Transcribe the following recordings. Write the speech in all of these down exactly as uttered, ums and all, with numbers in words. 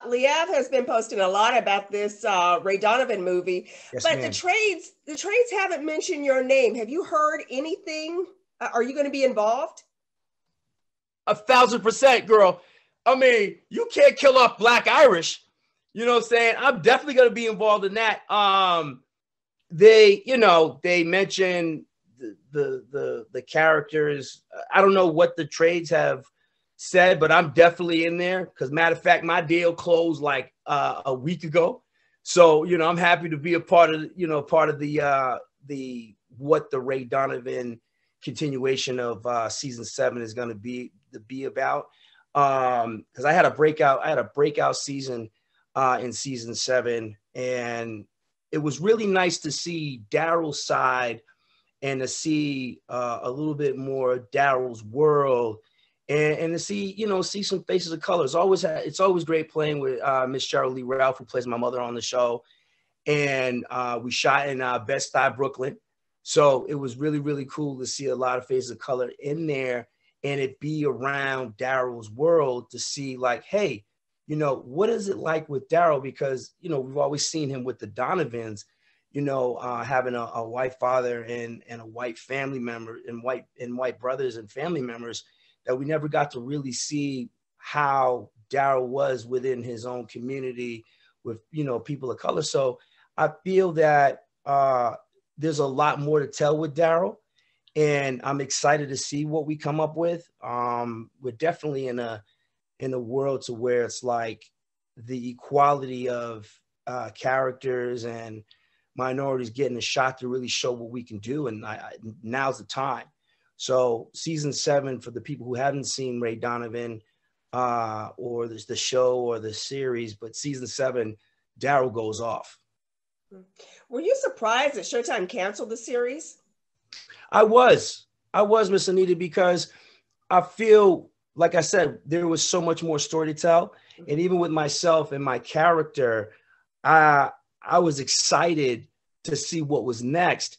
Liev has been posting a lot about this uh, Ray Donovan movie, Yes, but the ma'am. trades, the trades haven't mentioned your name. Have you heard anything? Uh, are you going to be involved? A thousand percent, girl. I mean, you can't kill off Black Irish. You know what I'm saying? I'm definitely going to be involved in that. Um, they, you know, they mentioned the, the the the characters. I don't know what the trades have said, but I'm definitely in there. Because matter of fact, my deal closed like uh, a week ago. So you know, I'm happy to be a part of you know part of the uh, the what the Ray Donovan continuation of uh, season seven is going to be to be about. Um, because I had a breakout, I had a breakout season uh, in season seven, and it was really nice to see Daryl's side and to see uh, a little bit more Daryl's world, and, and to see, you know, see some faces of color. It's always, it's always great playing with uh, Miss Cheryl Lee Ralph, who plays my mother on the show. And uh, we shot in uh, Bed-Stuy, Brooklyn. So it was really, really cool to see a lot of faces of color in there and it be around Daryl's world to see like, hey, you know, what is it like with Daryl? Because, you know, we've always seen him with the Donovans, you know, uh, having a, a white father and, and a white family member and white and white brothers and family members, that we never got to really see how Daryl was within his own community with, you know, people of color. So I feel that uh, there's a lot more to tell with Daryl, and I'm excited to see what we come up with. Um, we're definitely in a in a world to where it's like the equality of uh, characters and minorities getting a shot to really show what we can do, and I, I, now's the time. So season seven, for the people who haven't seen Ray Donovan uh, or the, the show or the series, but season seven, Daryl goes off. Were you surprised that Showtime canceled the series? I was. I was, Miss Anita, because I feel, like I said, there was so much more story to tell. And even with myself and my character, I, I was excited to see what was next.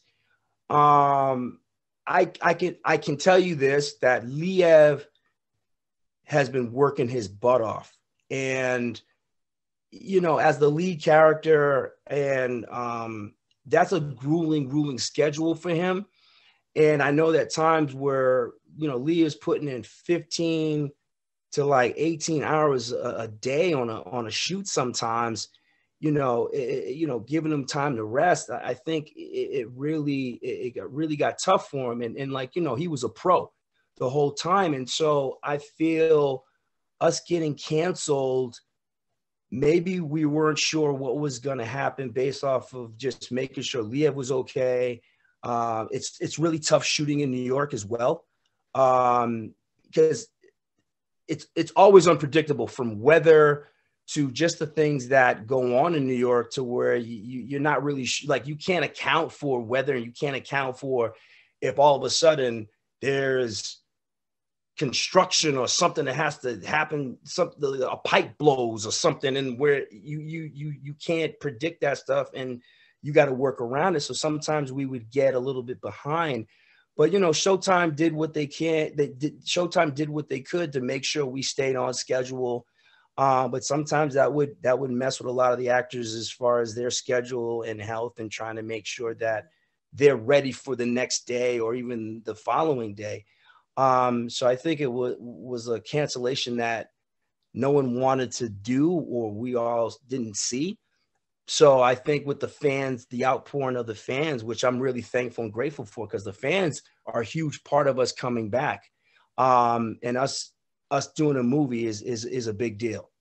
Um, I, I, can, I can tell you this, that Liev has been working his butt off. And you know, as the lead character, and um, that's a grueling, grueling schedule for him. And I know that times where, you know, Lee is putting in fifteen to like eighteen hours a, a day on a, on a shoot sometimes, you know, it, you know, giving him time to rest. I, I think it, it really, it, it got, really got tough for him. And, and like, you know, he was a pro the whole time. And so I feel us getting canceled, maybe we weren't sure what was going to happen based off of just making sure Liev was okay. Uh, it's it's really tough shooting in New York as well, um, because it's it's always unpredictable, from weather to just the things that go on in New York, to where you, you you're not really sh- like you can't account for weather, and you can't account for if all of a sudden there's construction or something that has to happen, something, a pipe blows or something, and where you you you you can't predict that stuff, and you got to work around it. So sometimes we would get a little bit behind, but you know, Showtime did what they can. They did Showtime did what they could to make sure we stayed on schedule. Uh, but sometimes that would that would mess with a lot of the actors as far as their schedule and health, and trying to make sure that they're ready for the next day or even the following day. Um, so I think it was was a cancellation that no one wanted to do, or we all didn't see. So I think with the fans, the outpouring of the fans, which I'm really thankful and grateful for, because the fans are a huge part of us coming back, um, and us us doing a movie is is is a big deal.